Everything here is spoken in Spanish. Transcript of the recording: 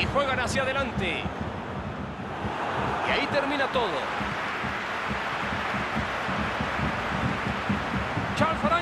Y juegan hacia adelante. Y ahí termina todo. Charles